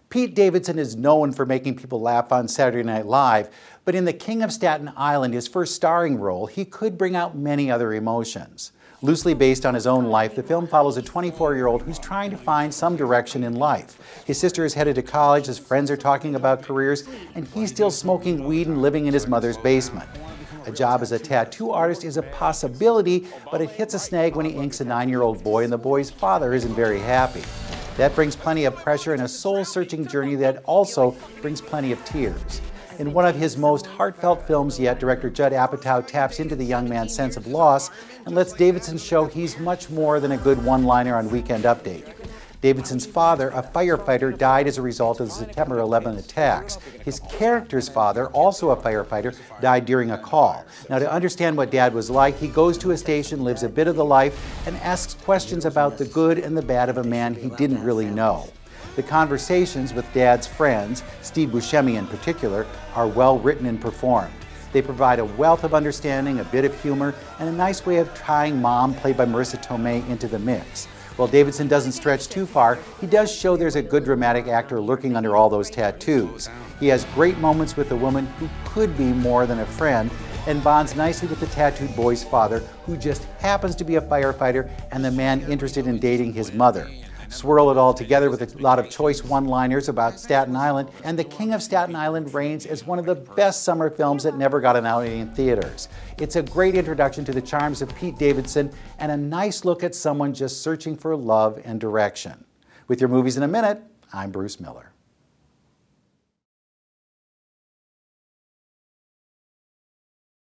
Pete Davidson is known for making people laugh on Saturday Night Live, but in The King of Staten Island, his first starring role, he could bring out many other emotions. Loosely based on his own life, the film follows a 24-year-old who's trying to find some direction in life. His sister is headed to college, his friends are talking about careers, and he's still smoking weed and living in his mother's basement. A job as a tattoo artist is a possibility, but it hits a snag when he inks a 9-year-old boy, and the boy's father isn't very happy. That brings plenty of pressure and a soul-searching journey that also brings plenty of tears. In one of his most heartfelt films yet, director Judd Apatow taps into the young man's sense of loss and lets Davidson show he's much more than a good one-liner on Weekend Update. Davidson's father, a firefighter, died as a result of the September 11 attacks. His character's father, also a firefighter, died during a call. Now, to understand what Dad was like, he goes to a station, lives a bit of the life, and asks questions about the good and the bad of a man he didn't really know. The conversations with Dad's friends, Steve Buscemi in particular, are well written and performed. They provide a wealth of understanding, a bit of humor, and a nice way of tying Mom, played by Marissa Tomei, into the mix. While Davidson doesn't stretch too far, he does show there's a good dramatic actor lurking under all those tattoos. He has great moments with a woman who could be more than a friend, and bonds nicely with the tattooed boy's father, who just happens to be a firefighter and the man interested in dating his mother. Swirl it all together with a lot of choice one-liners about Staten Island, and The King of Staten Island reigns as one of the best summer films that never got an outing in theaters. It's a great introduction to the charms of Pete Davidson and a nice look at someone just searching for love and direction. With your movies in a minute, I'm Bruce Miller.